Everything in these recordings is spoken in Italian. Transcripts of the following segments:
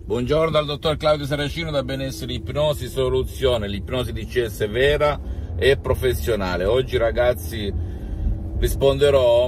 Buongiorno dal dottor Claudio Saracino da Benessere Ipnosi Soluzione, l'ipnosi DCS vera e professionale. Oggi ragazzi risponderò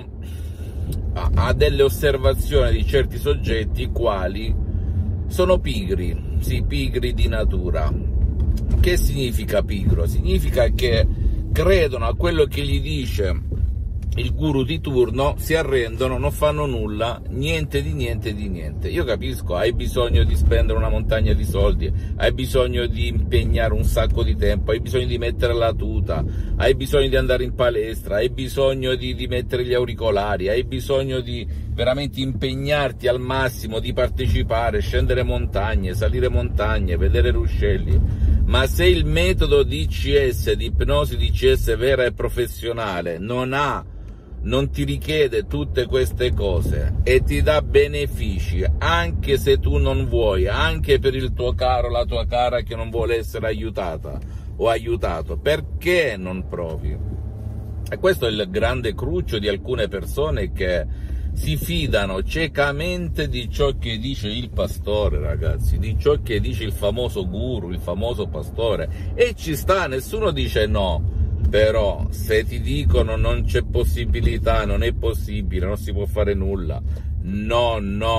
a delle osservazioni di certi soggetti quali sono pigri, sì, pigri di natura. Che significa pigro? Significa che credono a quello che gli dice il guru di turno, si arrendono, non fanno nulla, niente di niente. Io capisco, hai bisogno di spendere una montagna di soldi, hai bisogno di impegnare un sacco di tempo, hai bisogno di mettere la tuta, hai bisogno di andare in palestra, hai bisogno di mettere gli auricolari, hai bisogno di veramente impegnarti al massimo, di partecipare, scendere montagne, salire montagne, vedere ruscelli. Ma se il metodo DCS, di ipnosi DCS vera e professionale, non ti richiede tutte queste cose e ti dà benefici, anche se tu non vuoi, anche per il tuo caro, la tua cara che non vuole essere aiutata o aiutato, perché non provi? E questo è il grande cruccio di alcune persone che si fidano ciecamente di ciò che dice il pastore, ragazzi, di ciò che dice il famoso guru, il famoso pastore, e ci sta, nessuno dice no. Però se ti dicono non c'è possibilità, non è possibile, non si può fare nulla, no,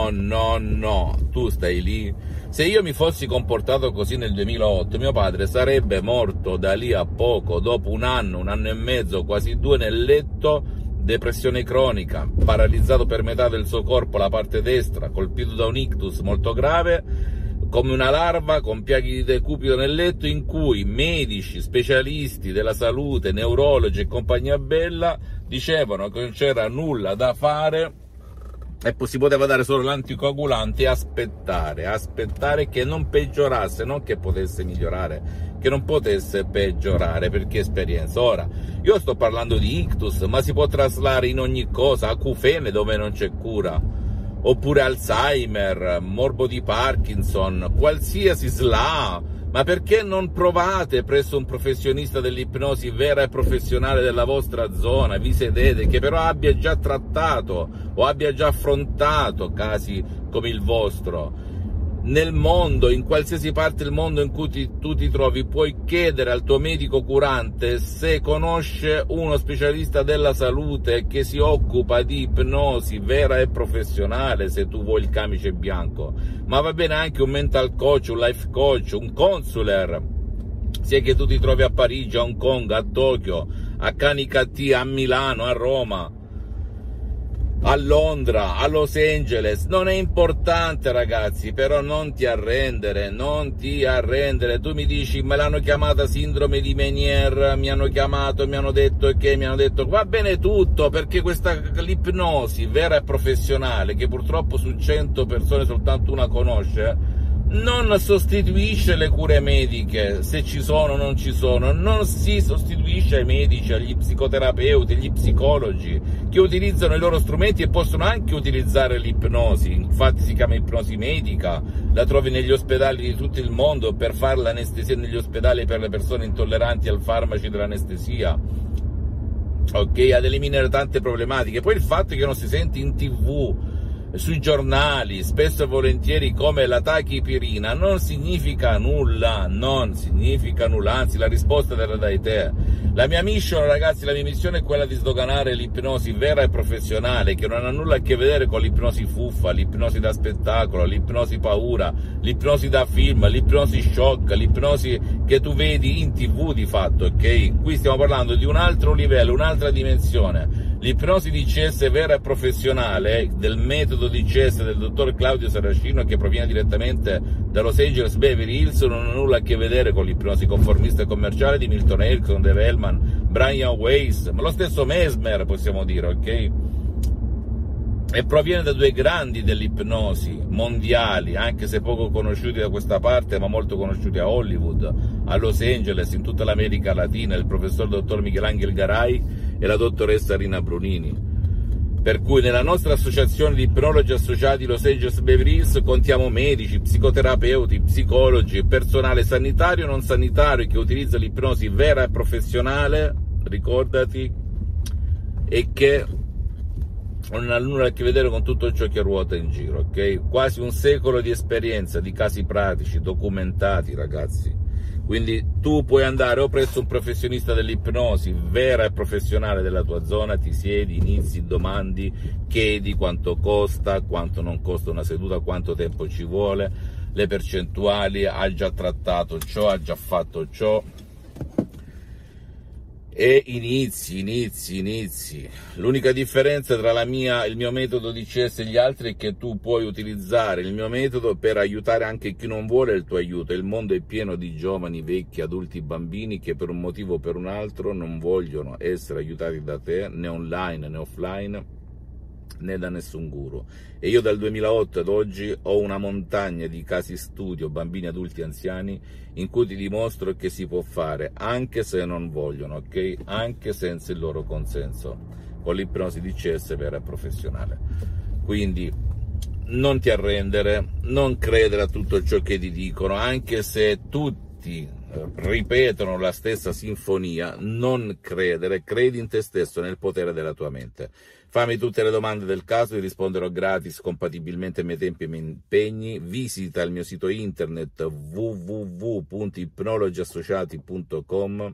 tu stai lì. Se io mi fossi comportato così nel 2008, mio padre sarebbe morto da lì a poco, dopo un anno e mezzo, quasi 2 nel letto, depressione cronica, paralizzato per metà del suo corpo, la parte destra, colpito da un ictus molto grave, come una larva con piaghe di decubito nel letto, in cui medici, specialisti della salute, neurologi e compagnia bella dicevano che non c'era nulla da fare e si poteva dare solo l'anticoagulante e aspettare che non peggiorasse, non che potesse migliorare, che non potesse peggiorare, perché esperienza. Ora, io sto parlando di ictus, ma si può traslare in ogni cosa, acufene dove non c'è cura, oppure Alzheimer, morbo di Parkinson, qualsiasi SLA. Ma perché non provate presso un professionista dell'ipnosi vera e professionale della vostra zona, vi sedete, che però abbia già trattato o abbia già affrontato casi come il vostro? Nel mondo, in qualsiasi parte del mondo in cui tu ti trovi, puoi chiedere al tuo medico curante se conosce uno specialista della salute che si occupa di ipnosi vera e professionale, se tu vuoi il camice bianco. Ma va bene anche un mental coach, un life coach, un counselor, sia che tu ti trovi a Parigi, a Hong Kong, a Tokyo, a Canicattì, a Milano, a Roma, a Londra, a Los Angeles. Non è importante, ragazzi, però non ti arrendere. Tu mi dici, me l'hanno chiamata sindrome di Meniere, mi hanno chiamato, mi hanno detto, va bene tutto, perché l'ipnosi vera e professionale, che purtroppo su 100 persone soltanto una conosce, non sostituisce le cure mediche, se ci sono o non ci sono, non si sostituisce ai medici, agli psicoterapeuti, agli psicologi, che utilizzano i loro strumenti e possono anche utilizzare l'ipnosi. Infatti si chiama ipnosi medica, la trovi negli ospedali di tutto il mondo per fare l'anestesia negli ospedali per le persone intolleranti ai farmaci dell'anestesia, ok, ad eliminare tante problematiche. Poi il fatto che non si sente in TV, sui giornali, spesso e volentieri, come la tachipirina, non significa nulla, anzi la risposta te la dai te. La mia mission, ragazzi, la mia missione è quella di sdoganare l'ipnosi vera e professionale, che non ha nulla a che vedere con l'ipnosi fuffa, l'ipnosi da spettacolo, l'ipnosi paura, l'ipnosi da film, l'ipnosi shock, l'ipnosi che tu vedi in TV di fatto, ok? Qui stiamo parlando di un altro livello, un'altra dimensione. L'ipnosi DCS vera e professionale del metodo DCS del dottor Claudio Saracino, che proviene direttamente da Los Angeles Beverly Hills, non ha nulla a che vedere con l'ipnosi conformista e commerciale di Milton Erickson, Dave Hellman, Brian Weiss, ma lo stesso Mesmer, possiamo dire, ok? E proviene da 2 grandi dell'ipnosi mondiali, anche se poco conosciuti da questa parte, ma molto conosciuti a Hollywood, a Los Angeles, in tutta l'America Latina, il professor dottor Michelangelo Garay e la dottoressa Rina Brunini. Per cui nella nostra associazione di ipnologi associati Los Angeles Beverly Hills contiamo medici, psicoterapeuti, psicologi, personale sanitario e non sanitario che utilizza l'ipnosi vera e professionale, ricordati, e che non ha nulla a che vedere con tutto ciò che ruota in giro, ok? Quasi un secolo di esperienza, di casi pratici, documentati, ragazzi. Quindi tu puoi andare o presso un professionista dell'ipnosi vera e professionale della tua zona, ti siedi, inizi, domandi, chiedi quanto costa, quanto non costa una seduta, quanto tempo ci vuole, le percentuali, ha già trattato ciò, ha già fatto ciò. E inizi. L'unica differenza tra il mio metodo DCS e gli altri è che tu puoi utilizzare il mio metodo per aiutare anche chi non vuole il tuo aiuto. Il mondo è pieno di giovani, vecchi, adulti, bambini che per un motivo o per un altro non vogliono essere aiutati da te, né online né offline, né da nessun guru. E io dal 2008 ad oggi ho una montagna di casi studio, bambini, adulti, anziani, in cui ti dimostro che si può fare anche se non vogliono, ok? Anche senza il loro consenso, con l'ipnosi DCS vera e professionale. Quindi non ti arrendere, non credere a tutto ciò che ti dicono, anche se tutti ripetono la stessa sinfonia, non credere, credi in te stesso, nel potere della tua mente. Fammi tutte le domande del caso, ti risponderò gratis, compatibilmente ai miei tempi e ai miei impegni. Visita il mio sito internet www.ipnologiassociati.com.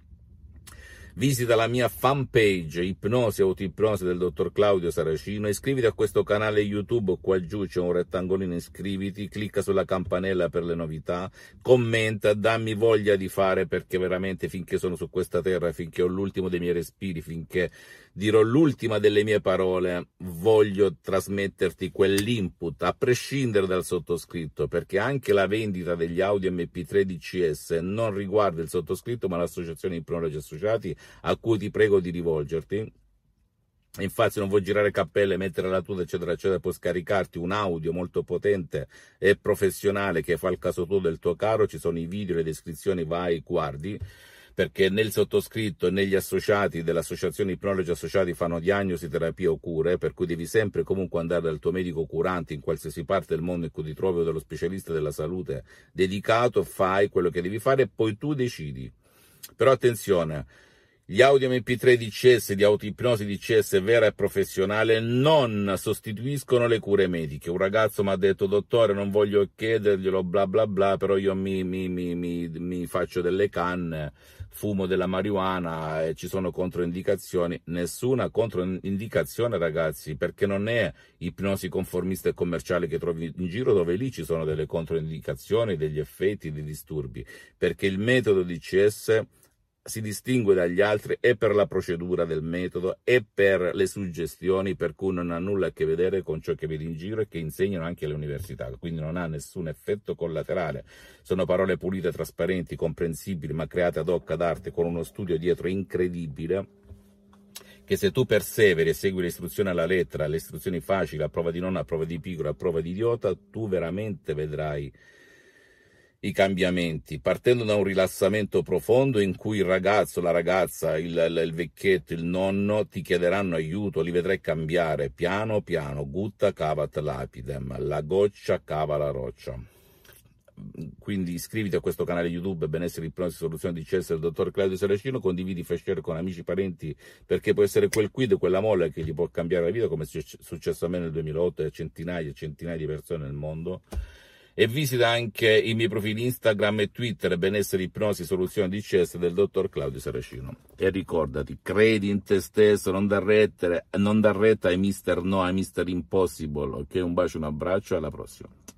Visita la mia fanpage Ipnosi Autoipnosi del dottor Claudio Saracino, iscriviti a questo canale YouTube, qua giù c'è un rettangolino iscriviti, clicca sulla campanella per le novità, commenta, dammi voglia di fare, perché veramente finché sono su questa terra, finché ho l'ultimo dei miei respiri, finché dirò l'ultima delle mie parole, voglio trasmetterti quell'input, a prescindere dal sottoscritto, perché anche la vendita degli audio MP3 DCS non riguarda il sottoscritto ma l'associazione Ipnologi Associati, a cui ti prego di rivolgerti. Infatti, se non vuoi girare cappelle, mettere la tuta, eccetera, eccetera, puoi scaricarti un audio molto potente e professionale che fa il caso tuo del tuo caro. Ci sono i video, le descrizioni, vai, guardi, perché nel sottoscritto e negli associati dell'associazione Ipnologi Associati fanno diagnosi, terapia o cure, per cui devi sempre comunque andare dal tuo medico curante in qualsiasi parte del mondo in cui ti trovi o dallo specialista della salute dedicato, fai quello che devi fare e poi tu decidi. Però attenzione, gli audio MP3 DCS di autoipnosi DCS vera e professionale non sostituiscono le cure mediche. Un ragazzo mi ha detto: dottore, non voglio chiederglielo bla bla bla, però io mi faccio delle canne, fumo della marijuana e ci sono controindicazioni. Nessuna controindicazione, ragazzi, perché non è ipnosi conformista e commerciale che trovi in giro, dove lì ci sono delle controindicazioni, degli effetti, dei disturbi, perché il metodo DCS si distingue dagli altri e per la procedura del metodo e per le suggestioni, per cui non ha nulla a che vedere con ciò che vedi in giro e che insegnano anche alle università, quindi non ha nessun effetto collaterale. Sono parole pulite, trasparenti, comprensibili, ma create ad hoc, ad arte, con uno studio dietro incredibile, che se tu perseveri e segui le istruzioni alla lettera, le istruzioni facili, a prova di nonna, a prova di pigro, a prova di idiota, tu veramente vedrai i cambiamenti, partendo da un rilassamento profondo in cui il ragazzo, la ragazza, il vecchietto, il nonno ti chiederanno aiuto, li vedrai cambiare piano piano, gutta cavat lapidem, la goccia cava la roccia. Quindi iscriviti a questo canale YouTube Benessere, Ipnosi, Soluzione DCS del dottor Claudio Saracino, condividi, fai share con amici, parenti, perché può essere quel quid, quella molla che gli può cambiare la vita, come è successo a me nel 2008 e a centinaia e centinaia di persone nel mondo. E visita anche i miei profili Instagram e Twitter, Benessere, Ipnosi, Soluzione DCS del dottor Claudio Saracino. E ricordati, credi in te stesso, non dar retta ai Mr. No, ai Mr. Impossible. Ok, un bacio, un abbraccio, alla prossima.